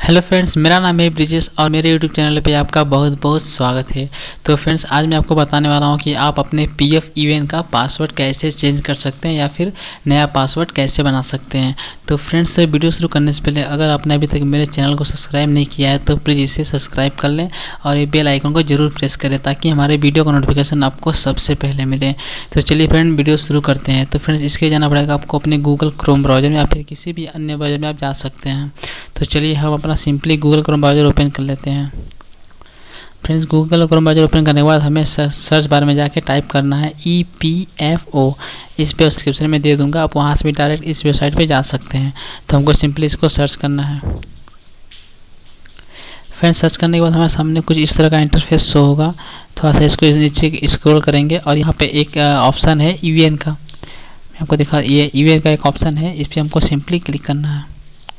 Hello friends, मेरा नाम है ब्रिजेश और मेरे यूट्यूब चैनल पे आपका बहुत बहुत स्वागत है। तो फ्रेंड्स, आज मैं आपको बताने वाला हूँ कि आप अपने पीएफ ईवेन का पासवर्ड कैसे चेंज कर सकते हैं या फिर नया पासवर्ड कैसे बना सकते हैं। तो फ्रेंड्स, वीडियो शुरू करने से पहले अगर आपने अभी तक मेरे चैनल को सब्सक्राइब नहीं किया है तो प्लीज़ इसे सब्सक्राइब कर लें और ये बेल आइकन को जरूर प्रेस करें ताकि हमारे वीडियो का नोटिफिकेशन आपको सबसे पहले मिले। तो चलिए फ्रेंड, वीडियो शुरू करते हैं। तो फ्रेंड्स, इसके लिए जाना पड़ेगा आपको अपने गूगल क्रोम ब्राउज़र में या फिर किसी भी अन्य ब्राउज़र में आप जा सकते हैं। तो चलिए हम अपना simply Google Chrome browser open कर लेते हैं। Friends, Google Chrome browser open करने के बाद हमें सर्च बार में जाके टाइप करना है EPFO। इस पे डिस्क्रिप्शन में दे दूंगा, आप वहाँ से भी डायरेक्ट इस वेबसाइट पे जा सकते हैं। तो हमको सिंपली इसको सर्च करना है। फ्रेंड्स, सर्च करने के बाद हमारे सामने कुछ इस तरह का इंटरफेस शो होगा। थोड़ा सा इसको नीचे स्क्रॉल करेंगे और यहाँ पे एक ऑप्शन है ईवीएन का। मैं आपको दिखा, ये ईवीएन का एक ऑप्शन है, इस पर हमको सिंपली क्लिक करना है।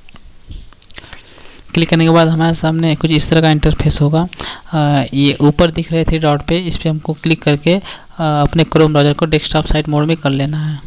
क्लिक करने के बाद हमारे सामने कुछ इस तरह का इंटरफेस होगा। ये ऊपर दिख रहे थे डॉट पे, इस पर हमको क्लिक करके अपने क्रोम ब्राउज़र को डेस्कटॉप साइट मोड में कर लेना है।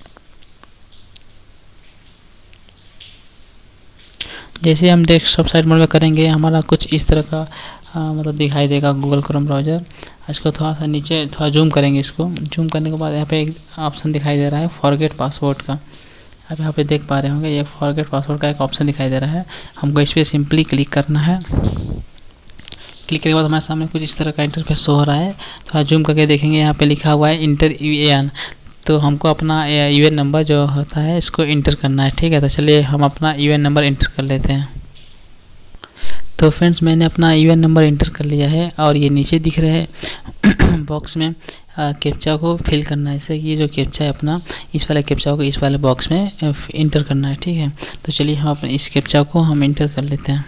जैसे हम डेस्कटॉप साइट मोड में करेंगे हमारा कुछ इस तरह का मतलब दिखाई देगा गूगल क्रोम ब्राउज़र। इसको थोड़ा सा नीचे थोड़ा जूम करेंगे। इसको जूम करने के बाद यहाँ पे एक ऑप्शन दिखाई दे रहा है फॉरगेट पासवर्ड का। आप यहाँ पे देख पा रहे होंगे, ये फॉरगेट पासवर्ड का एक ऑप्शन दिखाई दे रहा है। हमको इस पर सिंपली क्लिक करना है। क्लिक करने के बाद हमारे सामने कुछ इस तरह का इंटरफेस शो हो रहा है। थोड़ा जूम करके देखेंगे, यहाँ पे लिखा हुआ है इंटर यूएन। तो हमको अपना यूएन नंबर जो होता है इसको इंटर करना है। ठीक है, तो चलिए हम अपना यूएन नंबर इंटर कर लेते हैं। तो फ्रेंड्स, मैंने अपना यूएन नंबर इंटर कर लिया है और ये नीचे दिख रहे बॉक्स में कैप्चा को फिल करना है। इससे ये जो कैप्चा है अपना, इस वाले कैप्चा को इस वाले बॉक्स में इंटर करना है। ठीक है, तो चलिए हम अपने इस कैप्चा को हम इंटर कर लेते हैं।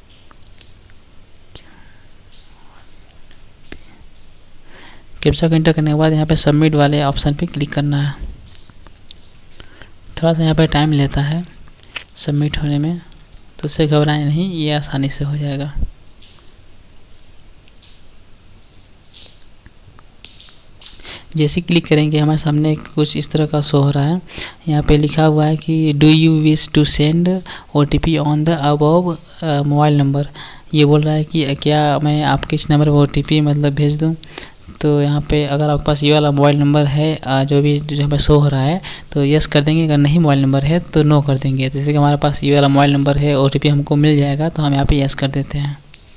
कैप्चा को इंटर करने के बाद यहाँ पे सबमिट वाले ऑप्शन पे क्लिक करना है। थोड़ा सा यहाँ पे टाइम लेता है सबमिट होने में, तो उससे घबराएं नहीं, ये आसानी से हो जाएगा। जैसे क्लिक करेंगे हमारे सामने कुछ इस तरह का शो हो रहा है। यहाँ पे लिखा हुआ है कि do you wish to send OTP on the above mobile number. ये बोल रहा है कि क्या मैं आपके इस नंबर पर OTP मतलब भेज दूँ। तो यहाँ पे अगर आपके पास ये वाला मोबाइल नंबर है जो यहाँ पे शो हो रहा है तो यस कर देंगे, अगर नहीं मोबाइल नंबर है तो नो कर देंगे। जैसे कि हमारे पास ये वाला मोबाइल नंबर है, OTP हमको मिल जाएगा, तो हम यहाँ पे यस कर देते हैं।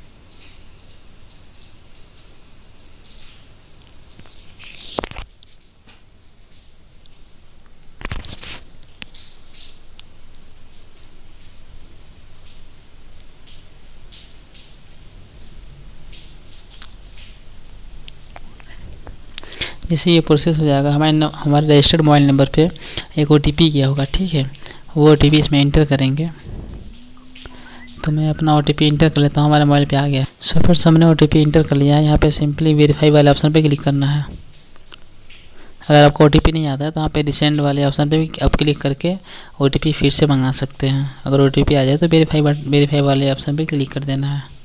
जैसे ये प्रोसेस हो जाएगा हमारे रजिस्टर्ड मोबाइल नंबर पे एक OTP गया होगा। ठीक है, वो OTP इसमें इंटर करेंगे। तो मैं अपना OTP इंटर कर लेता हूँ, हमारे मोबाइल पे आ गया। सो फिर हमने OTP इंटर कर लिया है। यहाँ पे सिंपली वेरीफाई वाले ऑप्शन पे क्लिक करना है। अगर आपको OTP नहीं आता है तो यहाँ पे रिसेंड वाले ऑप्शन पे भी आप क्लिक करके OTP फिर से मंगा सकते हैं। अगर OTP आ जाए तो वेरीफाई वाले ऑप्शन पे क्लिक कर देना है।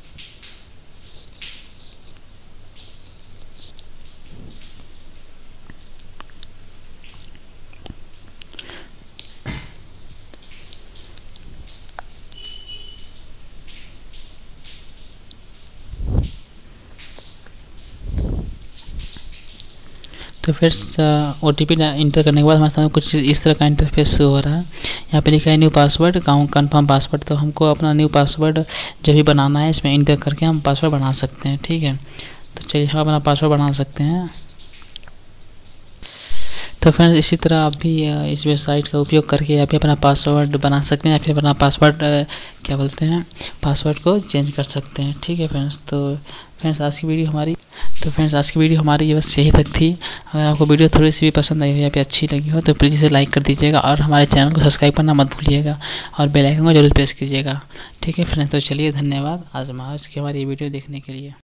तो फिर OTP इंटर करने के बाद हमारे सामने कुछ इस तरह का इंटरफेस हो रहा है। यहाँ पे लिखा है न्यू पासवर्ड कंफर्म पासवर्ड। तो हमको अपना न्यू पासवर्ड जब भी बनाना है इसमें इंटर करके हम पासवर्ड बना सकते हैं। ठीक है, तो चलिए हम अपना पासवर्ड बना सकते हैं। तो फ्रेंड्स, इसी तरह आप भी इस वेबसाइट का उपयोग करके आप भी अपना पासवर्ड बना सकते हैं या फिर अपना पासवर्ड क्या बोलते हैं पासवर्ड को चेंज कर सकते हैं। ठीक है फ्रेंड्स, तो फ्रेंड्स आज की वीडियो हमारी ये बस यही तक थी। अगर आपको वीडियो थोड़ी सी भी पसंद आई हो या फिर अच्छी लगी हो तो प्लीज़ इसे लाइक कर दीजिएगा और हमारे चैनल को सब्सक्राइब करना मत भूलिएगा और बेल आइकन को जरूर प्रेस कीजिएगा। ठीक है फ्रेंड्स, तो चलिए धन्यवाद आज की हमारी वीडियो देखने के लिए।